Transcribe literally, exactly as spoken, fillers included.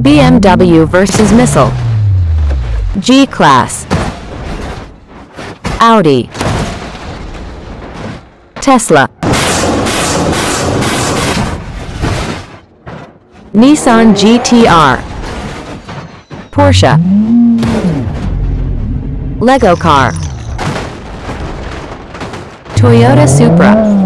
B M W versus Missile. G-Class. Audi. Tesla. Nissan G T R. Porsche. Lego car. Toyota Supra.